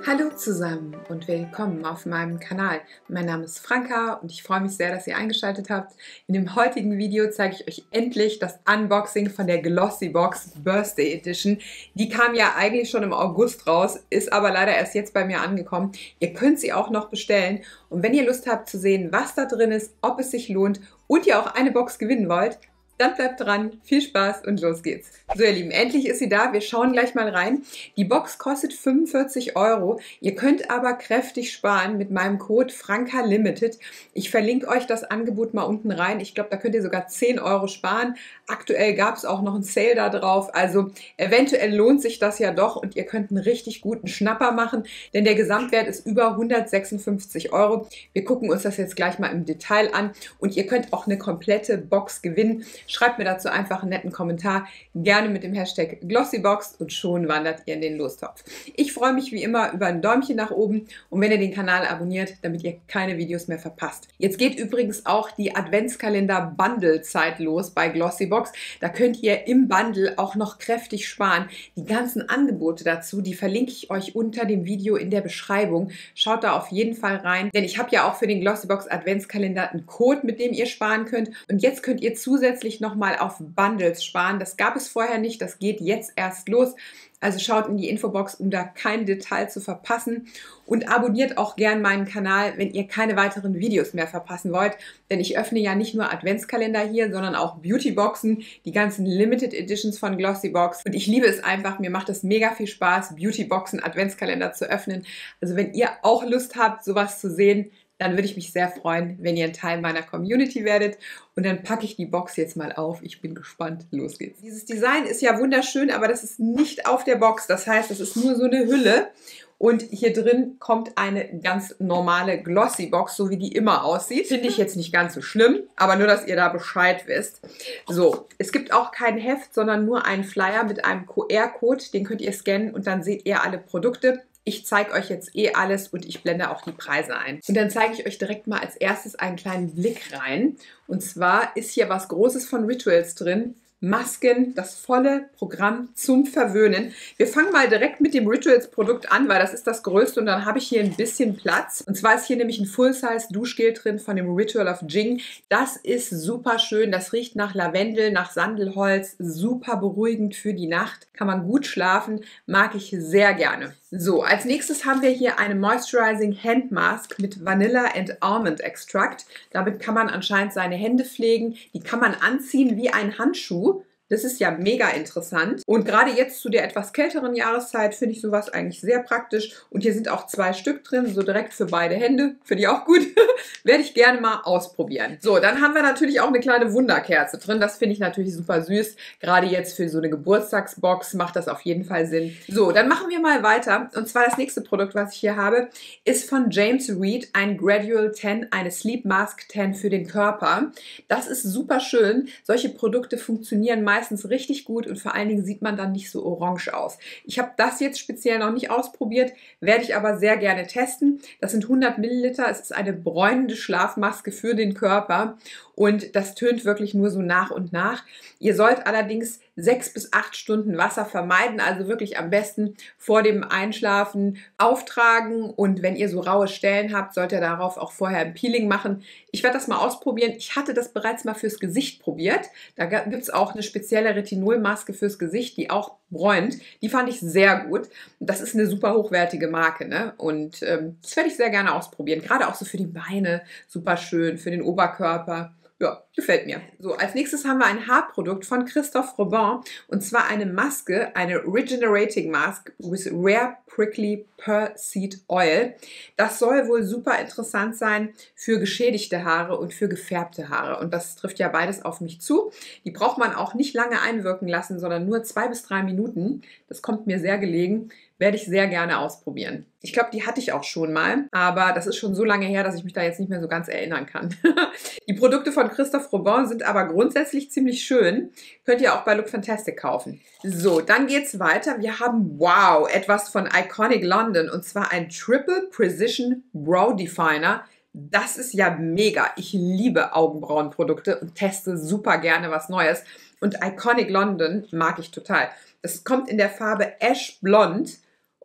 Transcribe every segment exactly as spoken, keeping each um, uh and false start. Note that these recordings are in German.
Hallo zusammen und willkommen auf meinem Kanal. Mein Name ist Franka und ich freue mich sehr, dass ihr eingeschaltet habt. In dem heutigen Video zeige ich euch endlich das Unboxing von der Glossybox Birthday Edition. Die kam ja eigentlich schon im August raus, ist aber leider erst jetzt bei mir angekommen. Ihr könnt sie auch noch bestellen und wenn ihr Lust habt zu sehen, was da drin ist, ob es sich lohnt und ihr auch eine Box gewinnen wollt, dann bleibt dran, viel Spaß und los geht's. So ihr Lieben, endlich ist sie da, wir schauen gleich mal rein. Die Box kostet fünfundvierzig Euro, ihr könnt aber kräftig sparen mit meinem Code FrankaLimited. Ich verlinke euch das Angebot mal unten rein, ich glaube da könnt ihr sogar zehn Euro sparen. Aktuell gab es auch noch einen Sale da drauf, also eventuell lohnt sich das ja doch und ihr könnt einen richtig guten Schnapper machen, denn der Gesamtwert ist über hundertsechsundfünfzig Euro. Wir gucken uns das jetzt gleich mal im Detail an und ihr könnt auch eine komplette Box gewinnen. Schreibt mir dazu einfach einen netten Kommentar, gerne mit dem Hashtag Glossybox und schon wandert ihr in den Lostopf. Ich freue mich wie immer über ein Däumchen nach oben und wenn ihr den Kanal abonniert, damit ihr keine Videos mehr verpasst. Jetzt geht übrigens auch die Adventskalender-Bundle-Zeit los bei Glossybox. Da könnt ihr im Bundle auch noch kräftig sparen. Die ganzen Angebote dazu, die verlinke ich euch unter dem Video in der Beschreibung. Schaut da auf jeden Fall rein, denn ich habe ja auch für den Glossybox Adventskalender einen Code, mit dem ihr sparen könnt. Und jetzt könnt ihr zusätzlich nochmal auf Bundles sparen. Das gab es vorher nicht, das geht jetzt erst los. Also schaut in die Infobox, um da kein Detail zu verpassen und abonniert auch gern meinen Kanal, wenn ihr keine weiteren Videos mehr verpassen wollt, denn ich öffne ja nicht nur Adventskalender hier, sondern auch Beautyboxen, die ganzen Limited Editions von Glossybox und ich liebe es einfach, mir macht es mega viel Spaß, Beautyboxen, Adventskalender zu öffnen. Also wenn ihr auch Lust habt, sowas zu sehen, dann würde ich mich sehr freuen, wenn ihr ein Teil meiner Community werdet. Und dann packe ich die Box jetzt mal auf. Ich bin gespannt. Los geht's. Dieses Design ist ja wunderschön, aber das ist nicht auf der Box. Das heißt, das ist nur so eine Hülle. Und hier drin kommt eine ganz normale Glossybox, so wie die immer aussieht. Finde ich jetzt nicht ganz so schlimm, aber nur, dass ihr da Bescheid wisst. So, es gibt auch kein Heft, sondern nur einen Flyer mit einem Q R-Code. Den könnt ihr scannen und dann seht ihr alle Produkte. Ich zeige euch jetzt eh alles und ich blende auch die Preise ein. Und dann zeige ich euch direkt mal als erstes einen kleinen Blick rein. Und zwar ist hier was Großes von Rituals drin. Masken, das volle Programm zum Verwöhnen. Wir fangen mal direkt mit dem Rituals-Produkt an, weil das ist das größte und dann habe ich hier ein bisschen Platz. Und zwar ist hier nämlich ein Full-Size-Duschgel drin von dem Ritual of Jing. Das ist super schön, das riecht nach Lavendel, nach Sandelholz, super beruhigend für die Nacht. Kann man gut schlafen, mag ich sehr gerne. So, als nächstes haben wir hier eine Moisturizing Hand Mask mit Vanilla and Almond Extract. Damit kann man anscheinend seine Hände pflegen. Die kann man anziehen wie ein Handschuh. Das ist ja mega interessant. Und gerade jetzt zu der etwas kälteren Jahreszeit finde ich sowas eigentlich sehr praktisch. Und hier sind auch zwei Stück drin, so direkt für beide Hände. Finde ich auch gut. Werde ich gerne mal ausprobieren. So, dann haben wir natürlich auch eine kleine Wunderkerze drin. Das finde ich natürlich super süß. Gerade jetzt für so eine Geburtstagsbox macht das auf jeden Fall Sinn. So, dann machen wir mal weiter. Und zwar das nächste Produkt, was ich hier habe, ist von James Read ein Gradual Tan, eine Sleep Mask Tan für den Körper. Das ist super schön. Solche Produkte funktionieren meistens meistens richtig gut und vor allen Dingen sieht man dann nicht so orange aus. Ich habe das jetzt speziell noch nicht ausprobiert, werde ich aber sehr gerne testen. Das sind hundert Milliliter, es ist eine bräunende Schlafmaske für den Körper und das tönt wirklich nur so nach und nach. Ihr sollt allerdings sechs bis acht Stunden Wasser vermeiden, also wirklich am besten vor dem Einschlafen auftragen und wenn ihr so raue Stellen habt, sollt ihr darauf auch vorher ein Peeling machen. Ich werde das mal ausprobieren. Ich hatte das bereits mal fürs Gesicht probiert. Da gibt es auch eine spezielle Retinolmaske fürs Gesicht, die auch bräunt. Die fand ich sehr gut. Das ist eine super hochwertige Marke, ne? Und ähm, das werde ich sehr gerne ausprobieren. Gerade auch so für die Beine, super schön, für den Oberkörper. Ja, gefällt mir. So, als nächstes haben wir ein Haarprodukt von Christophe Robin und zwar eine Maske, eine Regenerating Mask with Rare Prickly Pearl Seed Oil. Das soll wohl super interessant sein für geschädigte Haare und für gefärbte Haare und das trifft ja beides auf mich zu. Die braucht man auch nicht lange einwirken lassen, sondern nur zwei bis drei Minuten. Das kommt mir sehr gelegen. Werde ich sehr gerne ausprobieren. Ich glaube, die hatte ich auch schon mal, aber das ist schon so lange her, dass ich mich da jetzt nicht mehr so ganz erinnern kann. Die Produkte von Christophe Robin sind aber grundsätzlich ziemlich schön. Könnt ihr auch bei Look Fantastic kaufen. So, dann geht's weiter. Wir haben, wow, etwas von Iconic London und zwar ein Triple Precision Brow Definer. Das ist ja mega. Ich liebe Augenbrauenprodukte und teste super gerne was Neues. Und Iconic London mag ich total. Das kommt in der Farbe Ash Blond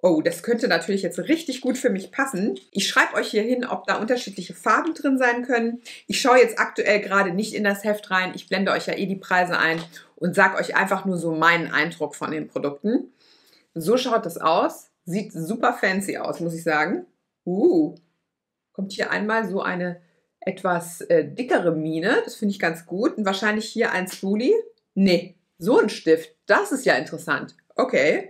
Oh, das könnte natürlich jetzt richtig gut für mich passen. Ich schreibe euch hier hin, ob da unterschiedliche Farben drin sein können. Ich schaue jetzt aktuell gerade nicht in das Heft rein. Ich blende euch ja eh die Preise ein und sage euch einfach nur so meinen Eindruck von den Produkten. So schaut das aus. Sieht super fancy aus, muss ich sagen. Uh, kommt hier einmal so eine etwas äh, dickere Mine. Das finde ich ganz gut. Und wahrscheinlich hier ein Spoolie. Nee, so ein Stift. Das ist ja interessant. Okay.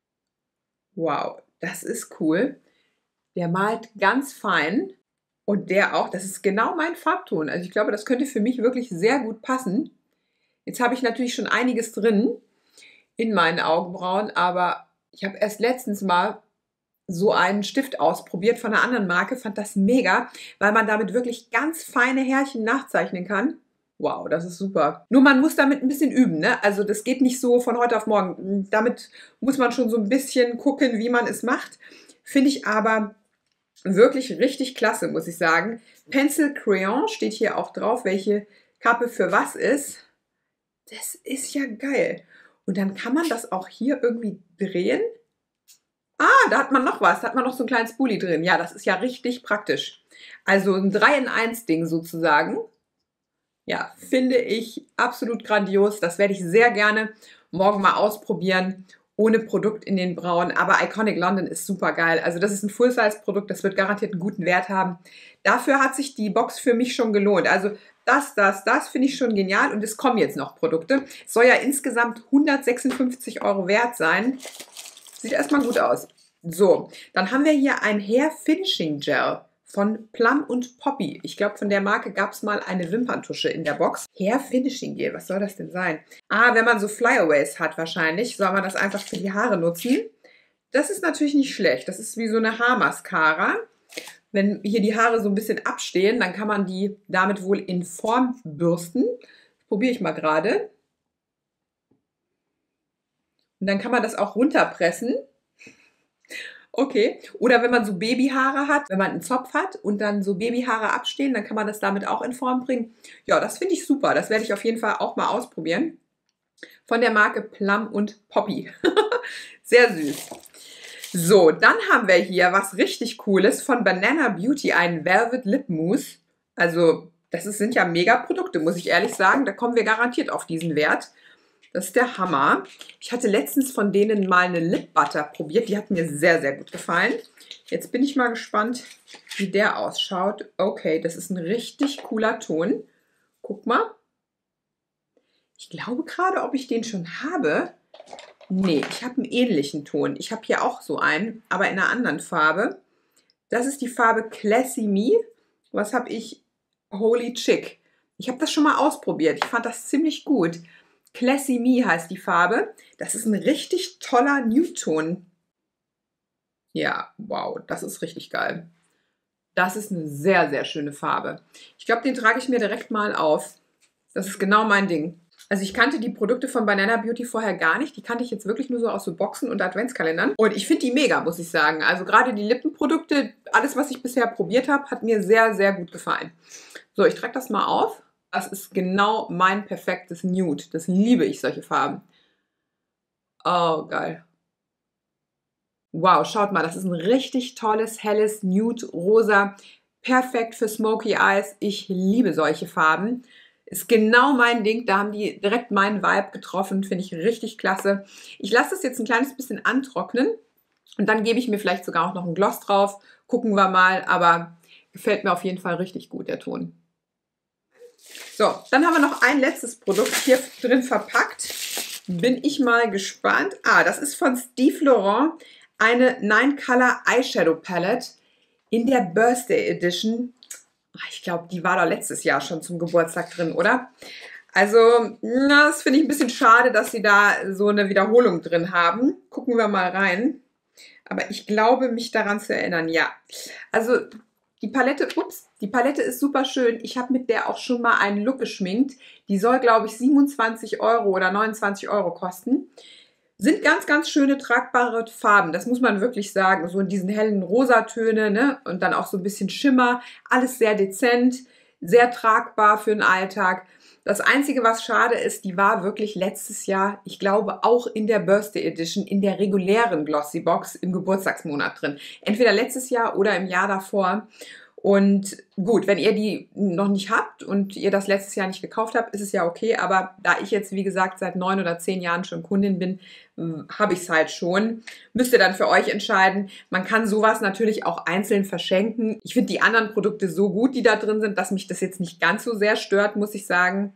Wow, das ist cool. Der malt ganz fein und der auch, das ist genau mein Farbton. Also ich glaube, das könnte für mich wirklich sehr gut passen. Jetzt habe ich natürlich schon einiges drin in meinen Augenbrauen, aber ich habe erst letztens mal so einen Stift ausprobiert von einer anderen Marke, fand das mega, weil man damit wirklich ganz feine Härchen nachzeichnen kann. Wow, das ist super. Nur man muss damit ein bisschen üben, ne? Also das geht nicht so von heute auf morgen. Damit muss man schon so ein bisschen gucken, wie man es macht. Finde ich aber wirklich richtig klasse, muss ich sagen. Pencil Crayon steht hier auch drauf, welche Kappe für was ist. Das ist ja geil. Und dann kann man das auch hier irgendwie drehen. Ah, da hat man noch was. Da hat man noch so einen kleinen Spoolie drin. Ja, das ist ja richtig praktisch. Also ein drei in eins Ding sozusagen. Ja, finde ich absolut grandios. Das werde ich sehr gerne morgen mal ausprobieren, ohne Produkt in den Brauen. Aber Iconic London ist super geil. Also das ist ein Full-Size-Produkt, das wird garantiert einen guten Wert haben. Dafür hat sich die Box für mich schon gelohnt. Also das, das, das finde ich schon genial. Und es kommen jetzt noch Produkte. Es soll ja insgesamt hundertsechsundfünfzig Euro wert sein. Sieht erstmal gut aus. So, dann haben wir hier ein Hair Finishing Gel von Plum und Poppy. Ich glaube, von der Marke gab es mal eine Wimperntusche in der Box. Hair Finishing Gel, was soll das denn sein? Ah, wenn man so Flyaways hat wahrscheinlich, soll man das einfach für die Haare nutzen. Das ist natürlich nicht schlecht. Das ist wie so eine Haarmascara. Wenn hier die Haare so ein bisschen abstehen, dann kann man die damit wohl in Form bürsten. Das probiere ich mal gerade. Und dann kann man das auch runterpressen. Okay, oder wenn man so Babyhaare hat, wenn man einen Zopf hat und dann so Babyhaare abstehen, dann kann man das damit auch in Form bringen. Ja, das finde ich super. Das werde ich auf jeden Fall auch mal ausprobieren. Von der Marke Plum und Poppy. Sehr süß. So, dann haben wir hier was richtig Cooles von Banana Beauty, ein Velvet Lip Mousse. Also, das ist, sind ja mega Produkte, muss ich ehrlich sagen. Da kommen wir garantiert auf diesen Wert. Das ist der Hammer. Ich hatte letztens von denen mal eine Lip Butter probiert. Die hat mir sehr, sehr gut gefallen. Jetzt bin ich mal gespannt, wie der ausschaut. Okay, das ist ein richtig cooler Ton. Guck mal. Ich glaube gerade, ob ich den schon habe. Nee, ich habe einen ähnlichen Ton. Ich habe hier auch so einen, aber in einer anderen Farbe. Das ist die Farbe Classy Me. Was habe ich? Holy Chick. Ich habe das schon mal ausprobiert. Ich fand das ziemlich gut. Classy Me heißt die Farbe. Das ist ein richtig toller Nude-Ton. Ja, wow, das ist richtig geil. Das ist eine sehr, sehr schöne Farbe. Ich glaube, den trage ich mir direkt mal auf. Das ist genau mein Ding. Also ich kannte die Produkte von Banana Beauty vorher gar nicht. Die kannte ich jetzt wirklich nur so aus so Boxen und Adventskalendern. Und ich finde die mega, muss ich sagen. Also gerade die Lippenprodukte, alles, was ich bisher probiert habe, hat mir sehr, sehr gut gefallen. So, ich trage das mal auf. Das ist genau mein perfektes Nude. Das liebe ich, solche Farben. Oh, geil. Wow, schaut mal, das ist ein richtig tolles, helles Nude-Rosa. Perfekt für Smoky Eyes. Ich liebe solche Farben. Ist genau mein Ding. Da haben die direkt meinen Vibe getroffen. Finde ich richtig klasse. Ich lasse das jetzt ein kleines bisschen antrocknen. Und dann gebe ich mir vielleicht sogar auch noch ein Gloss drauf. Gucken wir mal. Aber gefällt mir auf jeden Fall richtig gut, der Ton. So, dann haben wir noch ein letztes Produkt hier drin verpackt. Bin ich mal gespannt. Ah, das ist von Steve Laurent eine Nine Color Eyeshadow Palette in der Birthday Edition. Ich glaube, die war da letztes Jahr schon zum Geburtstag drin, oder? Also, na, das finde ich ein bisschen schade, dass sie da so eine Wiederholung drin haben. Gucken wir mal rein. Aber ich glaube, mich daran zu erinnern, ja. Also, die Palette, ups, die Palette ist super schön. Ich habe mit der auch schon mal einen Look geschminkt. Die soll, glaube ich, siebenundzwanzig Euro oder neunundzwanzig Euro kosten. Sind ganz, ganz schöne tragbare Farben. Das muss man wirklich sagen. So in diesen hellen Rosatöne, ne? Und dann auch so ein bisschen Schimmer. Alles sehr dezent, sehr tragbar für den Alltag. Das Einzige, was schade ist, die war wirklich letztes Jahr, ich glaube, auch in der Birthday Edition, in der regulären Glossy Box im Geburtstagsmonat drin. Entweder letztes Jahr oder im Jahr davor. Und gut, wenn ihr die noch nicht habt und ihr das letztes Jahr nicht gekauft habt, ist es ja okay. Aber da ich jetzt, wie gesagt, seit neun oder zehn Jahren schon Kundin bin, habe ich es halt schon. Müsst ihr dann für euch entscheiden. Man kann sowas natürlich auch einzeln verschenken. Ich finde die anderen Produkte so gut, die da drin sind, dass mich das jetzt nicht ganz so sehr stört, muss ich sagen.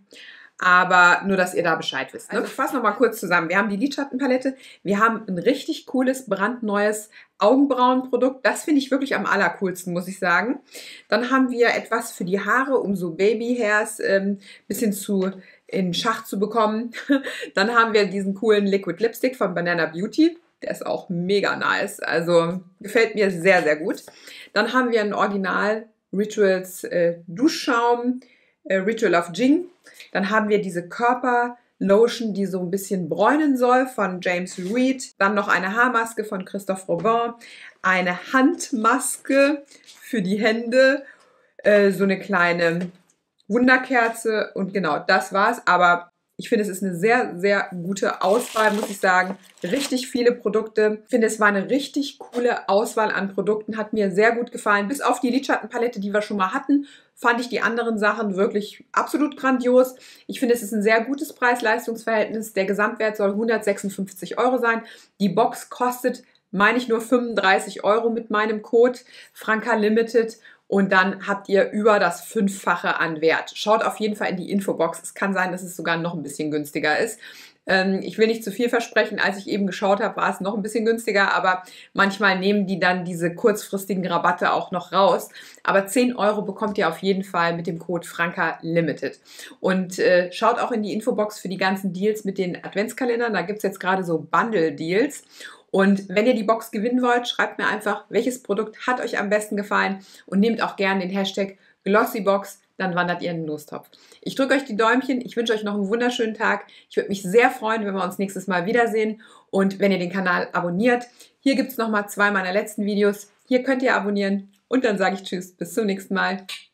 Aber nur, dass ihr da Bescheid wisst. Ne? Also ich fasse nochmal kurz zusammen. Wir haben die Lidschattenpalette. Wir haben ein richtig cooles, brandneues Augenbrauenprodukt. Das finde ich wirklich am allercoolsten, muss ich sagen. Dann haben wir etwas für die Haare, um so Babyhairs ein ähm, bisschen zu in Schach zu bekommen. Dann haben wir diesen coolen Liquid Lipstick von Banana Beauty. Der ist auch mega nice. Also gefällt mir sehr, sehr gut. Dann haben wir einen Original Rituals äh, Duschschaum, äh, Ritual of Jing. Dann haben wir diese Körperlotion, die so ein bisschen bräunen soll, von James Reed. Dann noch eine Haarmaske von Christophe Robin. Eine Handmaske für die Hände. Äh, so eine kleine Wunderkerze. Und genau, das war's. Aber ich finde, es ist eine sehr, sehr gute Auswahl, muss ich sagen. Richtig viele Produkte. Ich finde, es war eine richtig coole Auswahl an Produkten. Hat mir sehr gut gefallen. Bis auf die Lidschattenpalette, die wir schon mal hatten, fand ich die anderen Sachen wirklich absolut grandios. Ich finde, es ist ein sehr gutes Preis-Leistungs-Verhältnis. Der Gesamtwert soll hundertsechsundfünfzig Euro sein. Die Box kostet, meine ich, nur fünfunddreißig Euro mit meinem Code Franka Limited. Und dann habt ihr über das Fünffache an Wert. Schaut auf jeden Fall in die Infobox. Es kann sein, dass es sogar noch ein bisschen günstiger ist. Ähm, ich will nicht zu viel versprechen. Als ich eben geschaut habe, war es noch ein bisschen günstiger. Aber manchmal nehmen die dann diese kurzfristigen Rabatte auch noch raus. Aber zehn Euro bekommt ihr auf jeden Fall mit dem Code Franka Limited. Und äh, schaut auch in die Infobox für die ganzen Deals mit den Adventskalendern. Da gibt es jetzt gerade so Bundle-Deals. Und wenn ihr die Box gewinnen wollt, schreibt mir einfach, welches Produkt hat euch am besten gefallen und nehmt auch gerne den Hashtag Glossybox, dann wandert ihr in den Lostopf. Ich drücke euch die Däumchen, ich wünsche euch noch einen wunderschönen Tag. Ich würde mich sehr freuen, wenn wir uns nächstes Mal wiedersehen und wenn ihr den Kanal abonniert. Hier gibt es nochmal zwei meiner letzten Videos. Hier könnt ihr abonnieren und dann sage ich Tschüss, bis zum nächsten Mal.